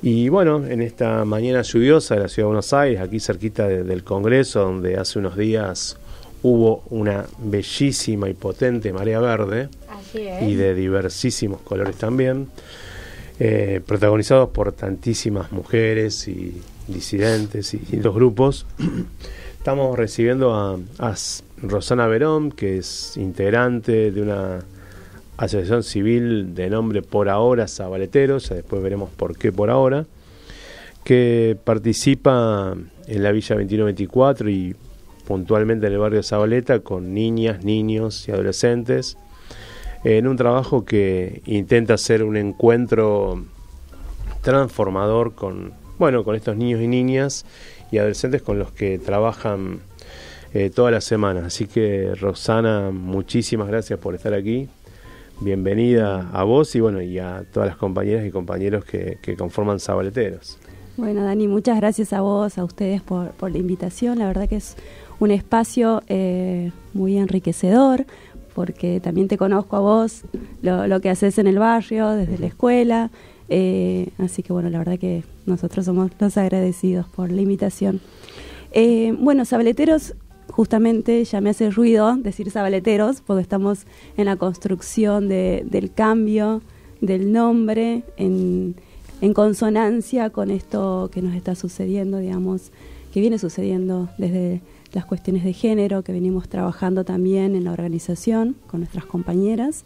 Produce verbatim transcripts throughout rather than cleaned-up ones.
Y bueno, en esta mañana lluviosa de la Ciudad de Buenos Aires, aquí cerquita de, del Congreso, donde hace unos días hubo una bellísima y potente marea verde, Así es. y de diversísimos colores también, eh, protagonizados por tantísimas mujeres y disidentes y distintos grupos. Estamos recibiendo a, a Rosana Verón, que es integrante de una asociación civil de nombre Por Ahora Zabaleteros, después veremos por qué por ahora, que participa en la Villa veintiuno veinticuatro y puntualmente en el barrio de Zabaleta con niñas, niños y adolescentes, en un trabajo que intenta hacer un encuentro transformador con, bueno, con estos niños y niñas y adolescentes con los que trabajan eh, todas las semanas. Así que, Rosana, muchísimas gracias por estar aquí. Bienvenida a vos y bueno, y a todas las compañeras y compañeros que, que conforman Zabaleteros. Bueno, Dani, muchas gracias a vos, a ustedes por, por la invitación. La verdad que es un espacio eh, muy enriquecedor, porque también te conozco a vos, lo, lo que haces en el barrio, desde la escuela. Eh, así que bueno, la verdad que nosotros somos los agradecidos por la invitación. Eh, bueno, Zabaleteros, justamente ya me hace ruido decir Zabaleteros, porque estamos en la construcción de, del cambio del nombre, en, en consonancia con esto que nos está sucediendo, digamos, que viene sucediendo desde las cuestiones de género, que venimos trabajando también en la organización con nuestras compañeras.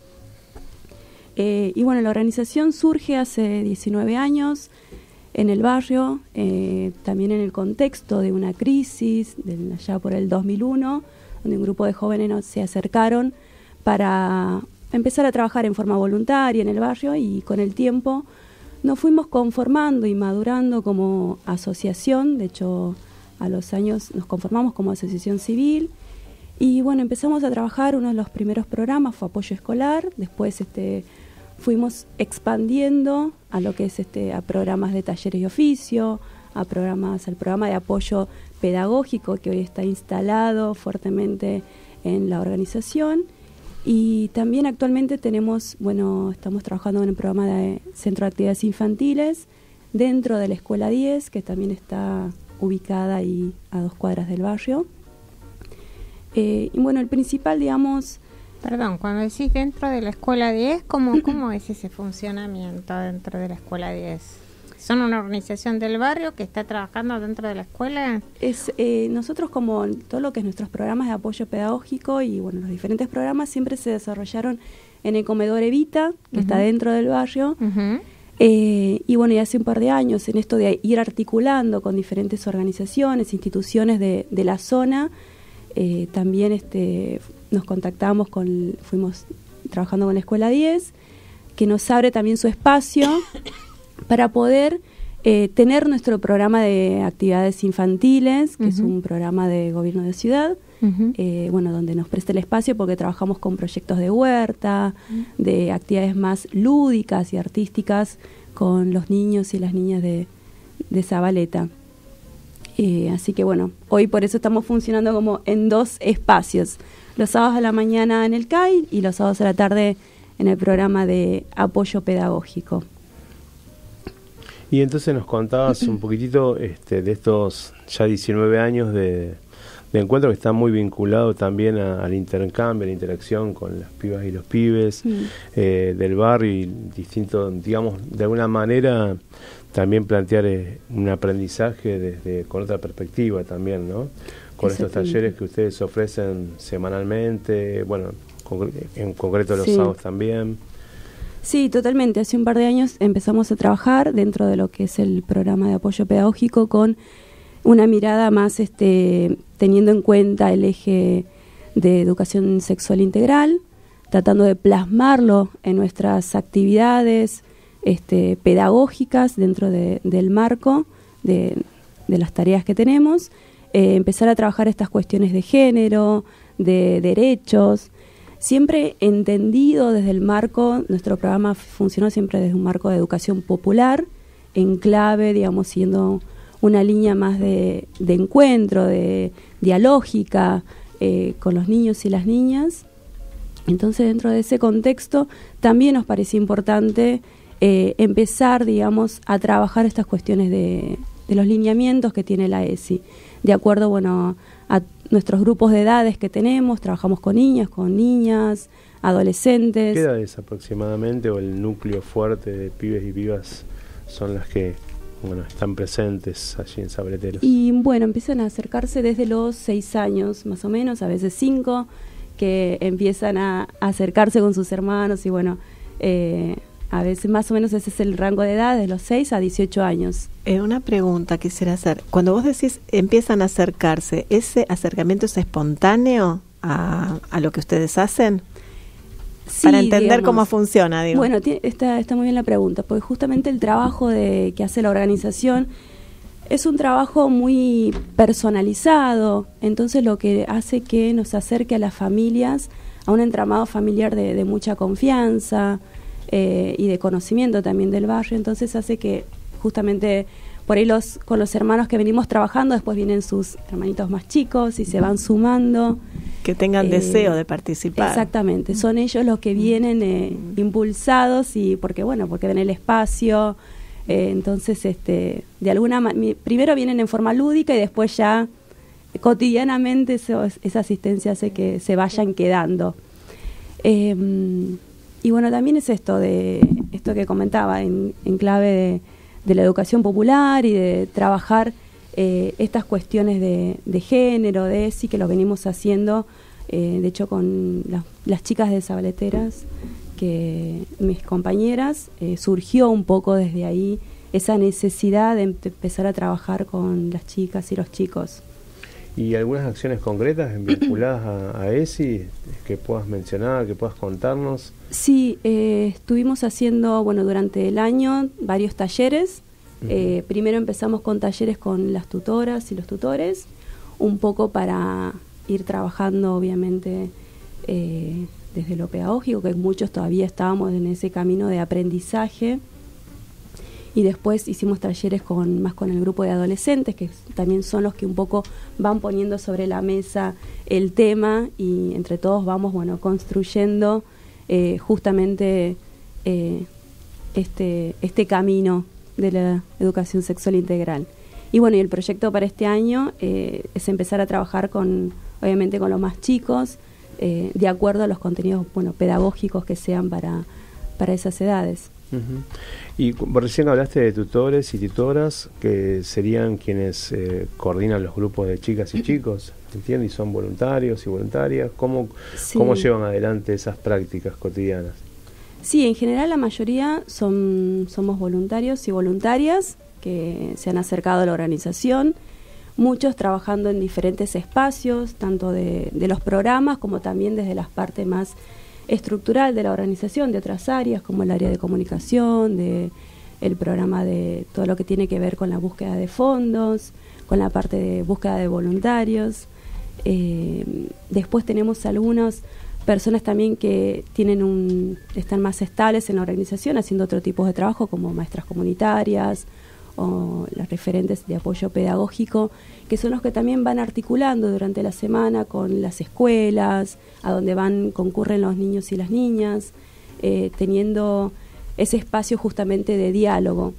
Eh, y bueno, la organización surge hace diecinueve años en el barrio, eh, también en el contexto de una crisis, de allá por el dos mil uno, donde un grupo de jóvenes nos, se acercaron para empezar a trabajar en forma voluntaria en el barrio, y con el tiempo nos fuimos conformando y madurando como asociación. De hecho, a los años nos conformamos como asociación civil y bueno, empezamos a trabajar. Uno de los primeros programas fue apoyo escolar, después este fuimos expandiendo a lo que es este a programas de talleres y oficio, a programas al programa de apoyo pedagógico que hoy está instalado fuertemente en la organización, y también actualmente tenemos, bueno, estamos trabajando en un programa de centro de actividades infantiles dentro de la Escuela diez, que también está ubicada ahí a dos cuadras del barrio. Eh, y bueno, el principal, digamos... Perdón, cuando decís dentro de la Escuela diez, ¿cómo, cómo es ese funcionamiento dentro de la Escuela diez? ¿Son una organización del barrio que está trabajando dentro de la escuela? Es eh, nosotros, como todo lo que es nuestros programas de apoyo pedagógico y bueno, los diferentes programas siempre se desarrollaron en el comedor Evita, que uh-huh. está dentro del barrio. Uh-huh. Eh, y bueno, y hace un par de años en esto de ir articulando con diferentes organizaciones, instituciones de, de la zona, eh, también este, nos contactamos con, fuimos trabajando con la Escuela diez, que nos abre también su espacio para poder eh, tener nuestro programa de actividades infantiles, que uh-huh. es un programa de gobierno de ciudad, uh-huh. eh, bueno, donde nos presta el espacio porque trabajamos con proyectos de huerta, uh-huh. de actividades más lúdicas y artísticas con los niños y las niñas de, de Zabaleta. Eh, así que bueno, hoy por eso estamos funcionando como en dos espacios, los sábados a la mañana en el C A I y los sábados a la tarde en el programa de apoyo pedagógico. Y entonces nos contabas un poquitito este, de estos ya diecinueve años de, de encuentro, que está muy vinculado también a, al intercambio, a la interacción con las pibas y los pibes mm. eh, del barrio, y distinto, digamos, de alguna manera también plantear eh, un aprendizaje desde con otra perspectiva también, ¿no? Con estos talleres que ustedes ofrecen semanalmente, bueno, con, en concreto los sí. sábados también. Sí, totalmente. Hace un par de años empezamos a trabajar dentro de lo que es el programa de apoyo pedagógico con una mirada más este, teniendo en cuenta el eje de educación sexual integral, tratando de plasmarlo en nuestras actividades este, pedagógicas dentro de, del marco de, de las tareas que tenemos, eh, empezar a trabajar estas cuestiones de género, de derechos, siempre entendido desde el marco. Nuestro programa funcionó siempre desde un marco de educación popular, en clave, digamos, siendo una línea más de, de encuentro, de dialógica eh, con los niños y las niñas. Entonces, dentro de ese contexto, también nos parecía importante eh, empezar, digamos, a trabajar estas cuestiones de, de los lineamientos que tiene la E S I. De acuerdo, bueno, a nuestros grupos de edades que tenemos, trabajamos con niños, con niñas, adolescentes. ¿Qué edades aproximadamente o el núcleo fuerte de pibes y pibas son las que, bueno, están presentes allí en Sableteros? Y bueno, empiezan a acercarse desde los seis años, más o menos, a veces cinco, que empiezan a, a acercarse con sus hermanos y bueno, eh, a veces más o menos ese es el rango de edad, de los seis a dieciocho años. Eh, una pregunta quisiera hacer. Cuando vos decís empiezan a acercarse, ¿ese acercamiento es espontáneo a, a lo que ustedes hacen? Sí, para entender digamos, cómo funciona, digo. Bueno, está, está muy bien la pregunta, porque justamente el trabajo de, que hace la organización es un trabajo muy personalizado, entonces lo que hace que nos acerque a las familias, a un entramado familiar de, de mucha confianza eh, y de conocimiento también del barrio, entonces hace que justamente por ahí los, con los hermanos que venimos trabajando, después vienen sus hermanitos más chicos y se van sumando. Que tengan eh, deseo de participar. Exactamente, son ellos los que vienen eh, impulsados y porque bueno, porque ven el espacio, eh, entonces este, de alguna manera, primero vienen en forma lúdica y después ya cotidianamente eso, esa asistencia hace que se vayan quedando. Eh, y bueno, también es esto de esto que comentaba en, en clave de, de la educación popular y de trabajar Eh, estas cuestiones de, de género, de E S I, que lo venimos haciendo, eh, de hecho con la, las chicas de Sableteras, que mis compañeras, eh, surgió un poco desde ahí esa necesidad de empezar a trabajar con las chicas y los chicos. ¿Y algunas acciones concretas vinculadas a, a E S I que puedas mencionar, que puedas contarnos? Sí, eh, estuvimos haciendo, bueno, durante el año varios talleres. Eh, primero empezamos con talleres con las tutoras y los tutores, un poco para ir trabajando obviamente eh, desde lo pedagógico, que muchos todavía estábamos en ese camino de aprendizaje, y después hicimos talleres con más con el grupo de adolescentes, que también son los que un poco van poniendo sobre la mesa el tema y entre todos vamos bueno construyendo eh, justamente eh, este, este camino de la educación sexual integral. Y bueno, y el proyecto para este año eh, es empezar a trabajar con, obviamente con los más chicos, eh, de acuerdo a los contenidos bueno pedagógicos que sean para, para esas edades. Uh-huh. Y recién hablaste de tutores y tutoras, que serían quienes eh, coordinan los grupos de chicas y chicos, ¿entiendes? Y son voluntarios y voluntarias. ¿Cómo, sí. ¿Cómo llevan adelante esas prácticas cotidianas? Sí, en general la mayoría son somos voluntarios y voluntarias que se han acercado a la organización, muchos trabajando en diferentes espacios, tanto de, de los programas como también desde la parte más estructural de la organización, de otras áreas como el área de comunicación, de el programa de todo lo que tiene que ver con la búsqueda de fondos, con la parte de búsqueda de voluntarios. Eh, después tenemos algunos personas también que tienen un están más estables en la organización haciendo otro tipo de trabajo como maestras comunitarias o las referentes de apoyo pedagógico, que son los que también van articulando durante la semana con las escuelas, a donde van concurren los niños y las niñas, eh, teniendo ese espacio justamente de diálogo.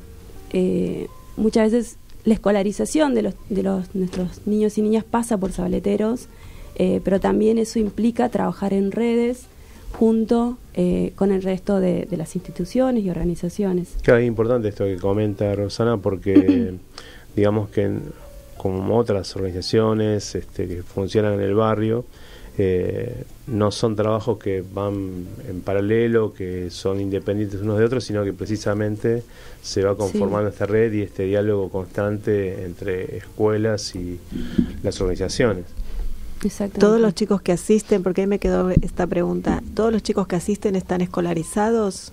Eh, muchas veces la escolarización de los de los nuestros niños y niñas pasa por Sableteros, Eh, pero también eso implica trabajar en redes junto eh, con el resto de, de las instituciones y organizaciones. Claro, es importante esto que comenta Rosana, porque digamos que en, como otras organizaciones este, que funcionan en el barrio, eh, no son trabajos que van en paralelo, que son independientes unos de otros, sino que precisamente se va conformando sí. esta red y este diálogo constante entre escuelas y las organizaciones. Todos los chicos que asisten, porque ahí me quedó esta pregunta, ¿todos los chicos que asisten están escolarizados?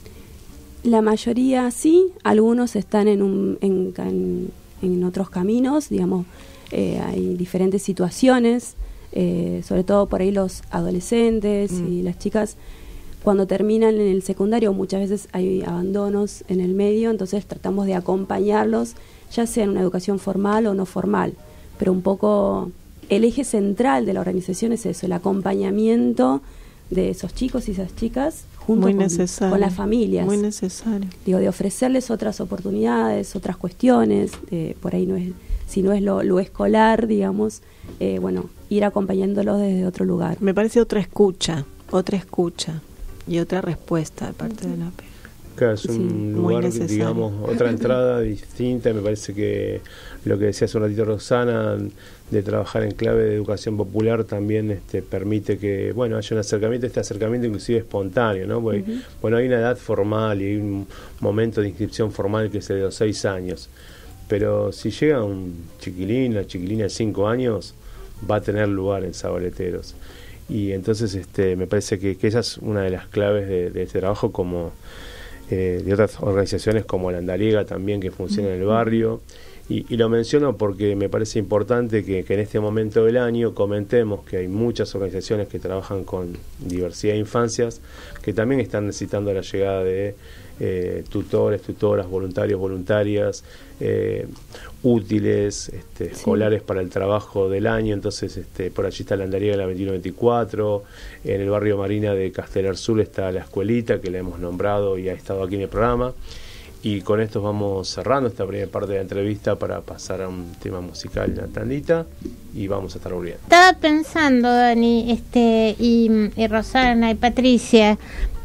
La mayoría sí, algunos están en, un, en, en, en otros caminos, digamos, eh, hay diferentes situaciones, eh, sobre todo por ahí los adolescentes mm. y las chicas, cuando terminan en el secundario muchas veces hay abandonos en el medio, entonces tratamos de acompañarlos, ya sea en una educación formal o no formal, pero un poco el eje central de la organización es eso, el acompañamiento de esos chicos y esas chicas junto muy con, necesario, con las familias. Muy necesario. Digo, de ofrecerles otras oportunidades, otras cuestiones, eh, por ahí no es, si no es lo, lo escolar, digamos, eh, bueno, ir acompañándolos desde otro lugar. Me parece otra escucha, otra escucha y otra respuesta de parte de la P. Claro, es un Sí, lugar, digamos, otra entrada distinta. Me parece que lo que decía hace un ratito Roxana, de trabajar en clave de educación popular, también este, permite que, bueno, haya un acercamiento, este acercamiento inclusive espontáneo, ¿no? Porque, uh-huh. bueno, hay una edad formal y hay un momento de inscripción formal que es el de los seis años. Pero si llega un chiquilín, una chiquilina de cinco años, va a tener lugar en Sabaleteros. Y entonces este, me parece que, que esa es una de las claves de, de este trabajo, como eh, de otras organizaciones como la Andariega también, que funciona en el barrio. Y, y lo menciono porque me parece importante que, que en este momento del año comentemos que hay muchas organizaciones que trabajan con diversidad de infancias que también están necesitando la llegada de eh, tutores, tutoras, voluntarios, voluntarias, eh, útiles, este, sí. escolares para el trabajo del año. Entonces este, por allí está la Andariega de la veintiuno veinticuatro, en el barrio Marina de Castelar Sur está la escuelita que la hemos nombrado y ha estado aquí en el programa. Y con esto vamos cerrando esta primera parte de la entrevista para pasar a un tema musical, una tandita, y vamos a estar volviendo. Estaba pensando, Dani, este, y, y Rosana y Patricia,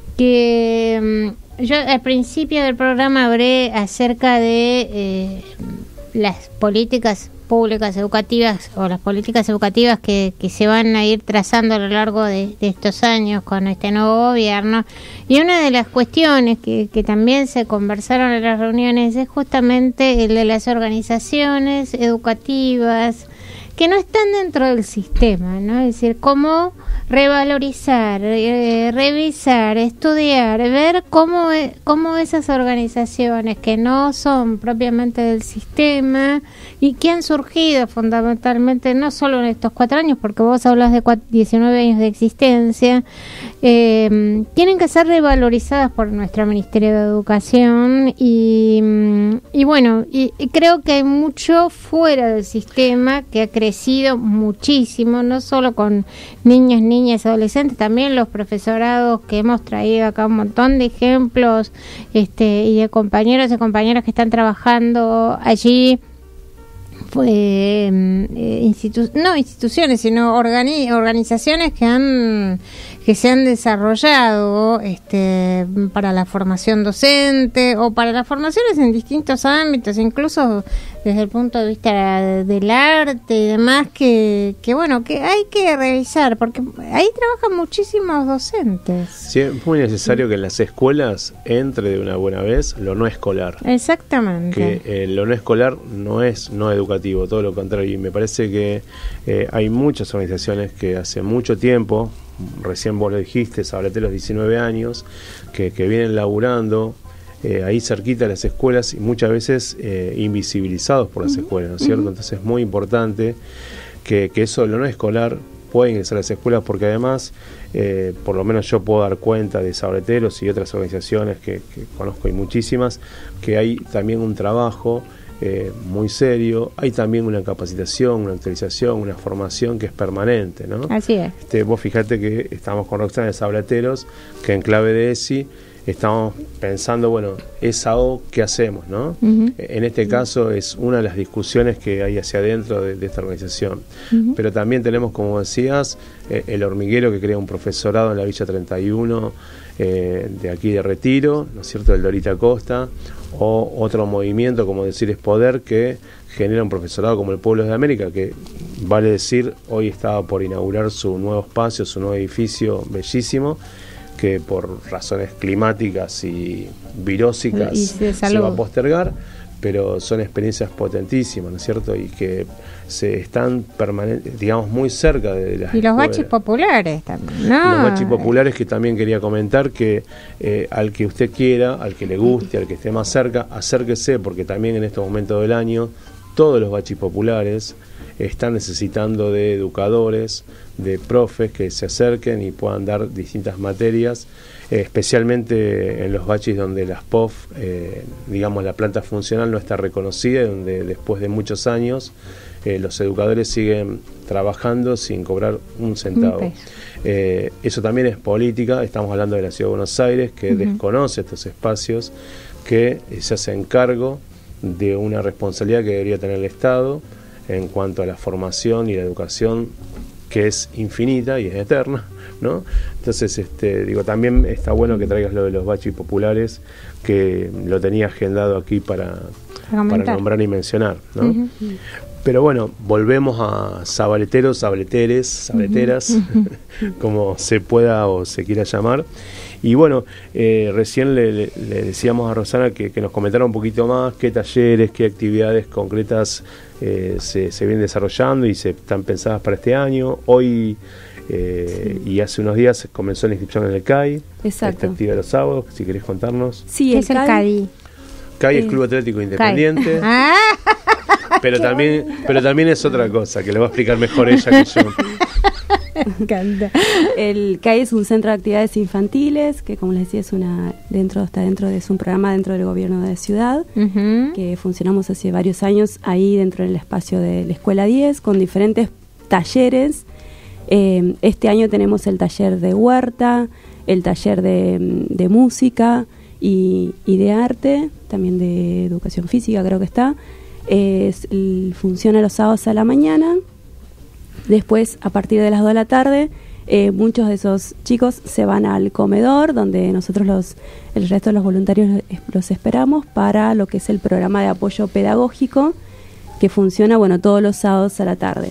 que um, yo al principio del programa hablé acerca de eh, las políticas públicas educativas o las políticas educativas que, que se van a ir trazando a lo largo de, de estos años con este nuevo gobierno. Y una de las cuestiones que, que también se conversaron en las reuniones es justamente el de las organizaciones educativas que no están dentro del sistema, ¿no? Es decir, cómo revalorizar, eh, revisar, estudiar, ver cómo, cómo esas organizaciones que no son propiamente del sistema y que han surgido fundamentalmente no solo en estos cuatro años, porque vos hablas de diecinueve años de existencia, eh, tienen que ser revalorizadas por nuestro Ministerio de Educación y, y bueno, y, y creo que hay mucho fuera del sistema que ha crecido muchísimo, no solo con niños, niñas, adolescentes, también los profesorados que hemos traído acá un montón de ejemplos este, y de compañeros y compañeras que están trabajando allí. Pues, eh, institu- no instituciones, sino organi- organizaciones que han que se han desarrollado este, para la formación docente o para las formaciones en distintos ámbitos, incluso desde el punto de vista del arte y demás, que, que bueno, que hay que revisar, porque ahí trabajan muchísimos docentes. Sí, es muy necesario que en las escuelas entre de una buena vez lo no escolar. Exactamente. Que eh, lo no escolar no es no educativo, todo lo contrario. Y me parece que eh, hay muchas organizaciones que hace mucho tiempo, recién vos lo dijiste, Sabaleteros diecinueve años, que, que vienen laburando eh, ahí cerquita de las escuelas y muchas veces eh, invisibilizados por las uh-huh. escuelas, ¿no es cierto? Uh-huh. Entonces es muy importante que, que eso, lo no escolar, pueda ingresar a las escuelas, porque además, eh, por lo menos yo puedo dar cuenta de Sabaleteros y otras organizaciones que, que conozco y muchísimas, que hay también un trabajo Eh, muy serio, hay también una capacitación, una actualización, una formación que es permanente, ¿no? Así es. Este, vos fijate que estamos con Roxana de Sabaleteros, que en clave de E S I estamos pensando, bueno, esa O, ¿qué hacemos, no? Uh-huh. En este caso es una de las discusiones que hay hacia adentro de, de esta organización. Uh-huh. Pero también tenemos, como decías, eh, el hormiguero que crea un profesorado en la Villa treinta y uno eh, de aquí de Retiro, ¿no es cierto?, del Dorita Costa, o otro movimiento, como decir es poder, que genera un profesorado como el Pueblo de América, que vale decir, hoy estaba por inaugurar su nuevo espacio, su nuevo edificio bellísimo, que por razones climáticas y virósicas y se, se va a postergar, pero son experiencias potentísimas, ¿no es cierto? Y que se están permanentes, digamos, muy cerca de las y los bachis populares también, ¿no? Los bachis populares, que también quería comentar que eh, al que usted quiera, al que le guste, al que esté más cerca, acérquese, porque también en estos momentos del año todos los bachis populares están necesitando de educadores, de profes que se acerquen y puedan dar distintas materias, eh, especialmente en los bachis donde las P O F, eh, digamos, la planta funcional no está reconocida, donde después de muchos años eh, los educadores siguen trabajando sin cobrar un centavo. Eh, eso también es política. Estamos hablando de la Ciudad de Buenos Aires, que uh-huh. desconoce estos espacios, que eh, se hacen cargo de una responsabilidad que debería tener el Estado en cuanto a la formación y la educación, que es infinita y es eterna, ¿no? Entonces, este, digo, también está bueno que traigas lo de los bachis populares, que lo tenía agendado aquí para, para nombrar y mencionar, ¿no? Uh-huh. Pero bueno, volvemos a sabaleteros, sabaleteres, sabaleteras, uh-huh. como se pueda o se quiera llamar. Y bueno, eh, recién le, le, le decíamos a Rosana que, que nos comentara un poquito más qué talleres, qué actividades concretas eh, se, se vienen desarrollando y se están pensadas para este año. Hoy eh, sí. y hace unos días comenzó la inscripción en el C A I. Exacto. Esta actividad los sábados, si querés contarnos. Sí, ¿Qué es el C A I? C A I es Club Atlético Independiente. Ah. Pero también, pero también es otra cosa, que le va a explicar mejor ella que yo. Me encanta. El C A I es un centro de actividades infantiles que, como les decía, es una dentro está dentro de es un programa dentro del gobierno de la ciudad, uh-huh. que funcionamos hace varios años ahí dentro del espacio de la Escuela diez con diferentes talleres. Eh, este año tenemos el taller de huerta, el taller de, de música y, y de arte, también de educación física creo que está. Es, el, funciona los sábados a la mañana. Después, a partir de las dos de la tarde, eh, muchos de esos chicos se van al comedor, donde nosotros los el resto de los voluntarios los esperamos para lo que es el programa de apoyo pedagógico, que funciona, bueno, todos los sábados a la tarde.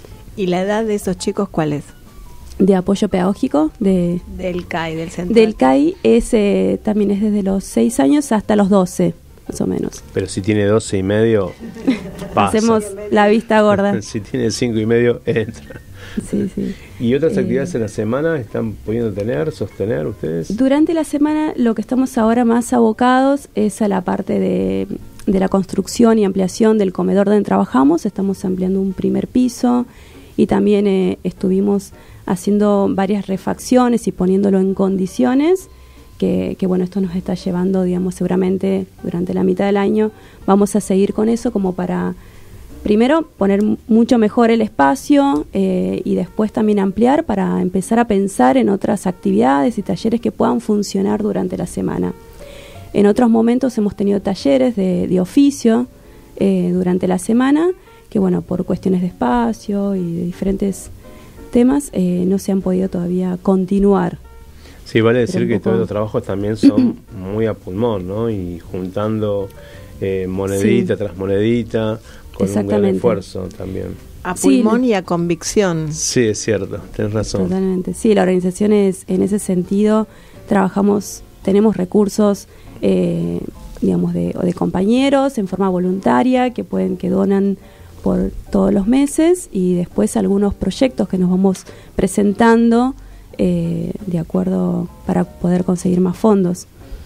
¿Y la edad de esos chicos cuál es? De apoyo pedagógico de del C A I, del centro. Del C A I es, eh, también es desde los seis años hasta los doce. Más o menos. Pero si tiene doce y medio, pasa. Hacemos la vista gorda. Si tiene cinco y medio, entra. Sí, sí. ¿Y otras eh, actividades en la semana están pudiendo tener, sostener ustedes? Durante la semana lo que estamos ahora más abocados es a la parte de, de la construcción y ampliación del comedor donde trabajamos. Estamos ampliando un primer piso y también eh, estuvimos haciendo varias refacciones y poniéndolo en condiciones. Que, que bueno, esto nos está llevando, digamos, seguramente durante la mitad del año vamos a seguir con eso como para, primero, poner mucho mejor el espacio eh, y después también ampliar para empezar a pensar en otras actividades y talleres que puedan funcionar durante la semana. En otros momentos hemos tenido talleres de, de oficio eh, durante la semana, que bueno, por cuestiones de espacio y de diferentes temas eh, no se han podido todavía continuar. Sí, vale decir que todos los trabajos también son muy a pulmón, ¿no? Y juntando eh, monedita sí. tras monedita, con un gran esfuerzo también. A pulmón sí. y a convicción. Sí, es cierto, tenés razón. Totalmente. Sí, la organización es, en ese sentido, trabajamos, tenemos recursos, eh, digamos, de, de compañeros en forma voluntaria que pueden, que donan por todos los meses y después algunos proyectos que nos vamos presentando Eh, de acuerdo para poder conseguir más fondos.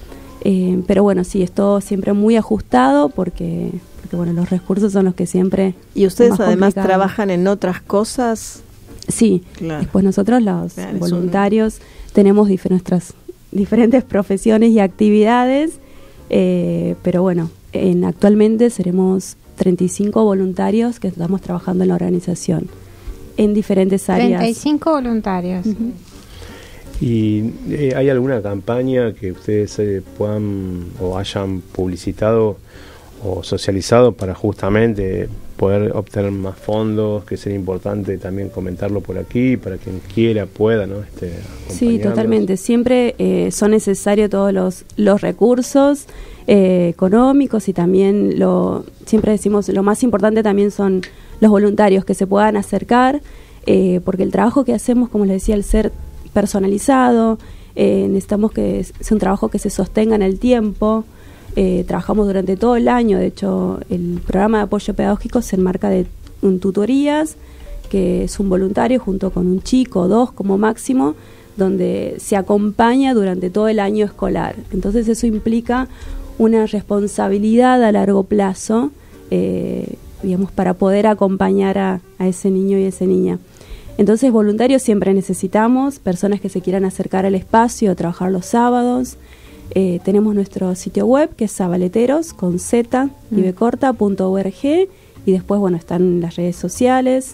Eh, pero bueno, sí, es todo siempre muy ajustado porque, porque bueno, los recursos son los que siempre... ¿Y ustedes además complicado. trabajan en otras cosas? Sí, claro. Después nosotros los claro, voluntarios un... tenemos dif- nuestras diferentes profesiones y actividades, eh, pero bueno, en, actualmente seremos treinta y cinco voluntarios que estamos trabajando en la organización en diferentes áreas. treinta y cinco voluntarios. Uh-huh. ¿Y eh, hay alguna campaña que ustedes eh, puedan o hayan publicitado o socializado para justamente poder obtener más fondos, que sería importante también comentarlo por aquí, para quien quiera, pueda, ¿no? Este, sí, totalmente. Siempre eh, son necesarios todos los, los recursos eh, económicos y también lo siempre decimos, lo más importante también son los voluntarios que se puedan acercar, eh, porque el trabajo que hacemos, como les decía, al ser personalizado, eh, necesitamos que sea un trabajo que se sostenga en el tiempo. Eh, trabajamos durante todo el año, de hecho el programa de apoyo pedagógico se enmarca de un tutorías, que es un voluntario junto con un chico, dos como máximo, donde se acompaña durante todo el año escolar. Entonces eso implica una responsabilidad a largo plazo, eh, digamos, para poder acompañar a, a ese niño y a esa niña. Entonces, voluntarios siempre necesitamos, personas que se quieran acercar al espacio, a trabajar los sábados. Eh, tenemos nuestro sitio web, que es sabaleteros, con z, mm. y b corta, punto org, y después, bueno, están las redes sociales,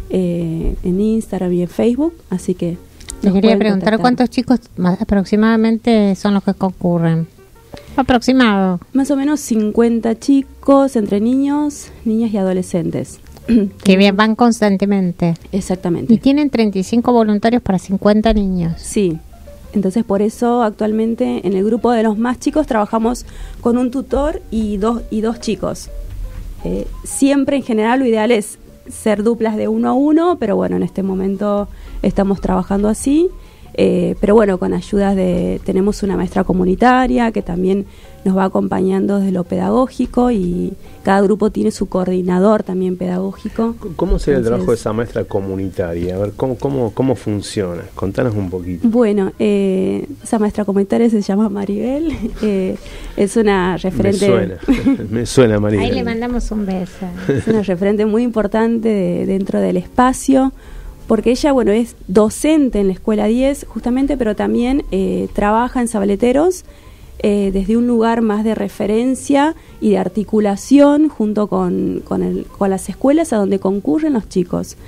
eh, en Instagram y en Facebook, así que... Les quería preguntar, contactar. ¿Cuántos chicos más aproximadamente son los que concurren? Aproximado. Más o menos cincuenta chicos, entre niños, niñas y adolescentes. Que bien, van constantemente. Exactamente. Y tienen treinta y cinco voluntarios para cincuenta niños. Sí. Entonces, por eso actualmente en el grupo de los más chicos trabajamos con un tutor y dos, y dos chicos. Eh, siempre, en general, lo ideal es ser duplas de uno a uno, pero bueno, en este momento estamos trabajando así. Eh, pero bueno, con ayudas de... Tenemos una maestra comunitaria que también nos va acompañando desde lo pedagógico, y cada grupo tiene su coordinador también pedagógico. ¿Cómo sería Entonces, el trabajo de esa maestra comunitaria? A ver, ¿cómo, cómo, cómo funciona? Contanos un poquito. Bueno, eh, esa maestra comunitaria se llama Maribel, eh, es una referente... Me suena, me suena Maribel. Ahí le mandamos un beso. Es una referente muy importante de, dentro del espacio, porque ella, bueno, es docente en la Escuela diez, justamente, pero también eh, trabaja en Sabaleteros eh, desde un lugar más de referencia y de articulación junto con, con, el, con las escuelas a donde concurren los chicos.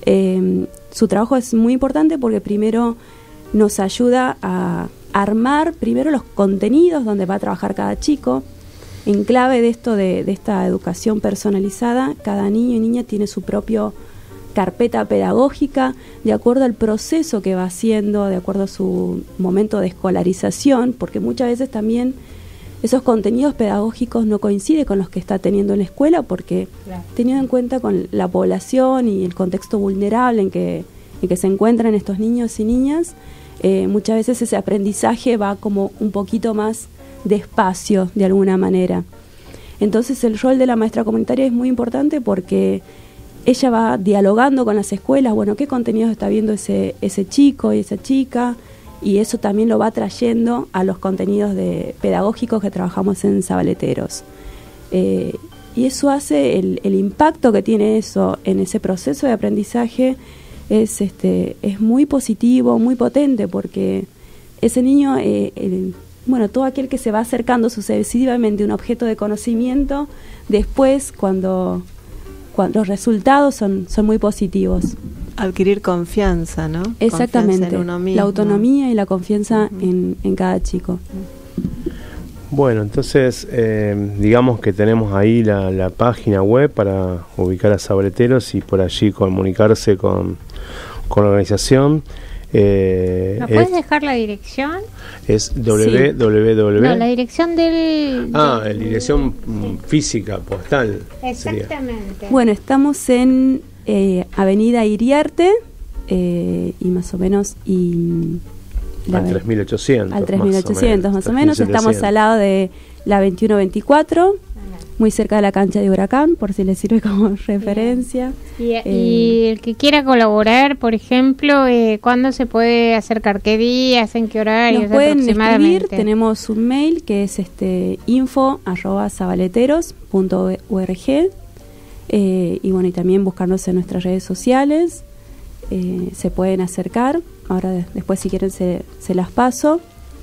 Eh, su trabajo es muy importante porque primero nos ayuda a armar primero los contenidos donde va a trabajar cada chico. En clave de esto de, de esta educación personalizada, cada niño y niña tiene su propio carpeta pedagógica de acuerdo al proceso que va haciendo, de acuerdo a su momento de escolarización, porque muchas veces también esos contenidos pedagógicos no coinciden con los que está teniendo en la escuela, porque claro, teniendo en cuenta con la población y el contexto vulnerable en que, en que se encuentran estos niños y niñas, eh, muchas veces ese aprendizaje va como un poquito más despacio de alguna manera. Entonces el rol de la maestra comunitaria es muy importante porque ella va dialogando con las escuelas, bueno, qué contenidos está viendo ese, ese chico y esa chica, y eso también lo va trayendo a los contenidos de, pedagógicos que trabajamos en Sabaleteros. Eh, y eso hace, el, el impacto que tiene eso en ese proceso de aprendizaje es, este, es muy positivo, muy potente, porque ese niño, eh, el, bueno, todo aquel que se va acercando sucesivamente a un objeto de conocimiento, después cuando... los resultados son, son muy positivos. Adquirir confianza, ¿no? Exactamente, confianza en uno mismo. La autonomía y la confianza uh-huh. en, en cada chico. Bueno, entonces eh, digamos que tenemos ahí la, la página web para ubicar a Sabaleteros y por allí comunicarse con, con la organización. Eh, ¿No puedes dejar la dirección? Es www. No, la dirección del... Ah, la dirección física, postal. Exactamente. Sería. Bueno, estamos en eh, Avenida Iriarte eh, y más o menos... Y, al tres mil ochocientos. Al tres mil ochocientos más o menos. Más o menos. Estamos al lado de la veintiuno veinticuatro. Muy cerca de la cancha de Huracán, por si les sirve como referencia. Y, eh, y el que quiera colaborar, por ejemplo, eh, ¿cuándo se puede acercar? ¿Qué días? ¿En qué horarios? Nos pueden escribir, tenemos un mail que es este info arroba sabaleteros punto org eh, y bueno, y también buscarnos en nuestras redes sociales, eh, se pueden acercar. Ahora de, después si quieren se, se las paso.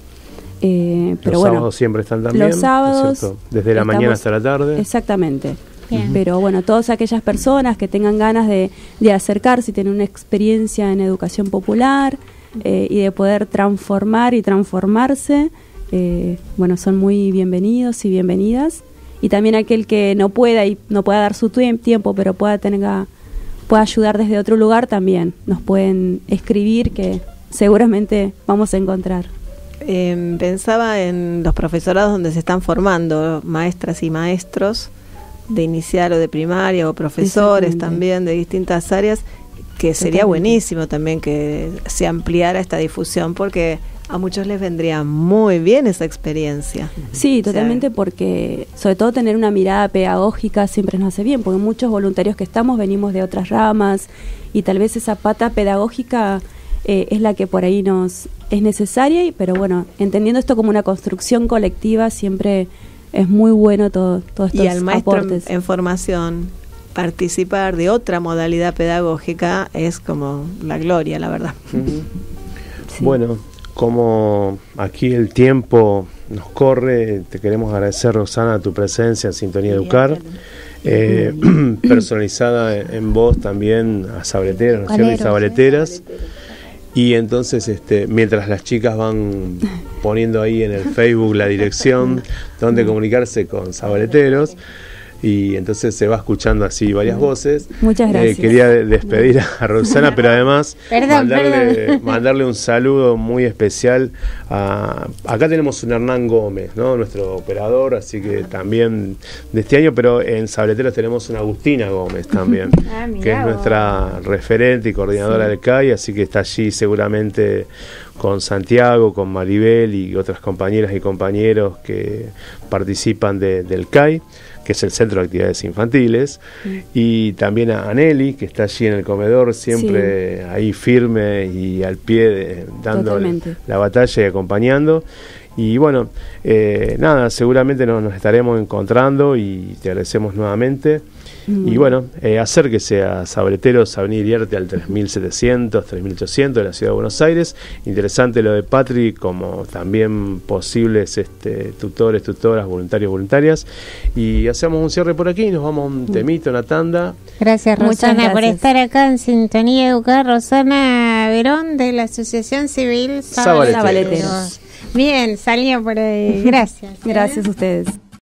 Eh, pero los bueno, sábados siempre están también, los sábados desde la estamos, mañana hasta la tarde. Exactamente. Bien. Pero bueno, todas aquellas personas que tengan ganas de, de acercarse y tener una experiencia en educación popular eh, y de poder transformar y transformarse, eh, bueno, son muy bienvenidos y bienvenidas. Y también aquel que no pueda y no pueda dar su tiempo, pero pueda tener, pueda ayudar desde otro lugar, también nos pueden escribir, que seguramente vamos a encontrar. Eh, pensaba en los profesorados donde se están formando maestras y maestros de inicial o de primaria, o profesores también de distintas áreas, que sería Totalmente. buenísimo también que se ampliara esta difusión, porque a muchos les vendría muy bien esa experiencia. Sí, totalmente, o sea, porque sobre todo tener una mirada pedagógica siempre nos hace bien, porque muchos voluntarios que estamos venimos de otras ramas y tal vez esa pata pedagógica eh, es la que por ahí nos es necesaria, pero bueno, entendiendo esto como una construcción colectiva, siempre es muy bueno todo, todos estos y al maestro aportes. En, en formación, participar de otra modalidad pedagógica es como la gloria, la verdad. Uh-huh. Sí. Bueno, como aquí el tiempo nos corre, te queremos agradecer, Rosana, tu presencia en Sintonía sí, Educar. eh, personalizada en, en voz también a sabaleteros, ¿no es cierto? Y sabaleteras. Y entonces, este, mientras las chicas van poniendo ahí en el Facebook la dirección donde comunicarse con sabaleteros, y entonces se va escuchando así varias voces. Muchas gracias. Eh, quería despedir a Rosana, pero además perdón, mandarle, perdón. mandarle un saludo muy especial a... Acá tenemos un Hernán Gómez, ¿no? Nuestro operador, así que también de este año, pero en Sabaleteros tenemos una Agustina Gómez también, Ah, mirá que es vos. nuestra referente y coordinadora Sí. del C A I, así que está allí seguramente con Santiago, con Maribel y otras compañeras y compañeros que participan de, del C A I, que es el Centro de Actividades Infantiles, Mm. y también a Nelly, que está allí en el comedor, siempre sí. ahí firme y al pie, de, dando Totalmente. la batalla y acompañando. Y bueno, eh, nada, seguramente nos, nos estaremos encontrando y te agradecemos nuevamente. Mm. Y bueno, eh, acérquese a Sabaleteros, Avenida Iriarte al tres mil setecientos, tres mil ochocientos de la Ciudad de Buenos Aires. Interesante lo de Patri, como también posibles este, tutores, tutoras, voluntarios, voluntarias. Y hacemos un cierre por aquí y nos vamos a un temito, una tanda. Gracias, Muchas Rosana, gracias. por estar acá en Sintonía Educar. Rosana Verón, de la Asociación Civil Sabaleteros. Sabaleteros. Bien, salió por ahí. Gracias. Gracias a ustedes.